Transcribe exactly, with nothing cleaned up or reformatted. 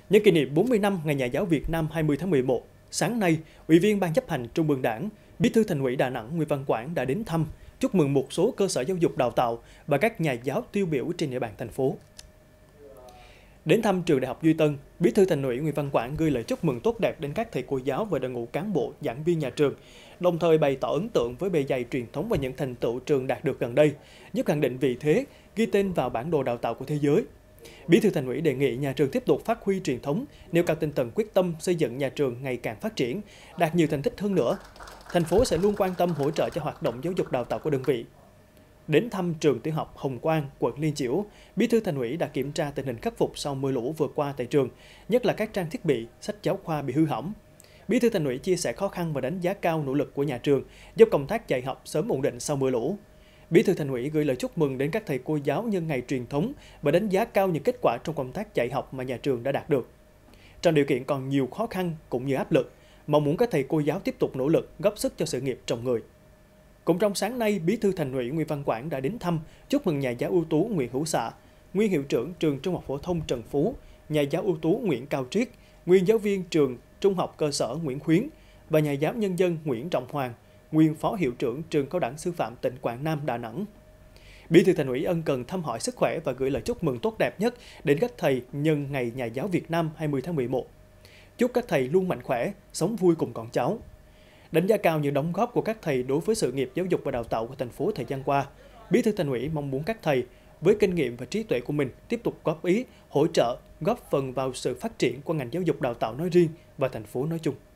Nhân kỷ niệm bốn mươi năm Ngày Nhà giáo Việt Nam hai mươi tháng mười một, sáng nay, Ủy viên Ban chấp hành Trung ương Đảng, Bí thư Thành ủy Đà Nẵng Nguyễn Văn Quảng đã đến thăm, chúc mừng một số cơ sở giáo dục đào tạo và các nhà giáo tiêu biểu trên địa bàn thành phố. Đến thăm trường Đại học Duy Tân, Bí thư Thành ủy Nguyễn Văn Quảng gửi lời chúc mừng tốt đẹp đến các thầy cô giáo và đội ngũ cán bộ, giảng viên nhà trường, đồng thời bày tỏ ấn tượng với bề dày truyền thống và những thành tựu trường đạt được gần đây, giúp khẳng định vị thế, ghi tên vào bản đồ đào tạo của thế giới. Bí thư Thành ủy đề nghị nhà trường tiếp tục phát huy truyền thống, nêu cao tinh thần quyết tâm xây dựng nhà trường ngày càng phát triển, đạt nhiều thành tích hơn nữa. Thành phố sẽ luôn quan tâm hỗ trợ cho hoạt động giáo dục đào tạo của đơn vị. Đến thăm trường tiểu học Hồng Quang, quận Liên Chiểu, Bí thư Thành ủy đã kiểm tra tình hình khắc phục sau mưa lũ vừa qua tại trường, nhất là các trang thiết bị, sách giáo khoa bị hư hỏng. Bí thư Thành ủy chia sẻ khó khăn và đánh giá cao nỗ lực của nhà trường giúp công tác dạy học sớm ổn định sau mưa lũ. Bí thư Thành ủy gửi lời chúc mừng đến các thầy cô giáo nhân ngày truyền thống và đánh giá cao những kết quả trong công tác dạy học mà nhà trường đã đạt được. Trong điều kiện còn nhiều khó khăn cũng như áp lực, mong muốn các thầy cô giáo tiếp tục nỗ lực góp sức cho sự nghiệp trồng người. Cũng trong sáng nay, Bí thư Thành ủy Nguyễn Văn Quảng đã đến thăm, chúc mừng nhà giáo ưu tú Nguyễn Hữu Xạ, nguyên hiệu trưởng trường Trung học phổ thông Trần Phú, nhà giáo ưu tú Nguyễn Cao Triết, nguyên giáo viên trường Trung học cơ sở Nguyễn Khuyến và nhà giáo nhân dân Nguyễn Trọng Hoàng, nguyên phó hiệu trưởng trường Cao đẳng Sư phạm tỉnh Quảng Nam, Đà Nẵng. Bí thư Thành ủy ân cần thăm hỏi sức khỏe và gửi lời chúc mừng tốt đẹp nhất đến các thầy nhân Ngày Nhà giáo Việt Nam hai mươi tháng mười một. Chúc các thầy luôn mạnh khỏe, sống vui cùng con cháu. Đánh giá cao những đóng góp của các thầy đối với sự nghiệp giáo dục và đào tạo của thành phố thời gian qua, Bí thư Thành ủy mong muốn các thầy với kinh nghiệm và trí tuệ của mình tiếp tục góp ý, hỗ trợ, góp phần vào sự phát triển của ngành giáo dục đào tạo nói riêng và thành phố nói chung.